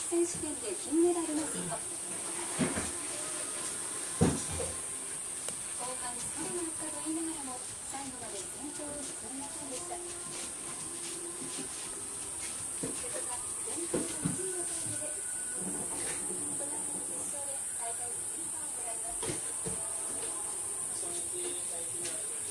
選手権で金メダルの瀬戸。後半疲れがあったと言いながらも最後まで先頭を譲りませんでした。瀬戸が前半の1位のタイムでお互いの決勝で大会連覇を狙います。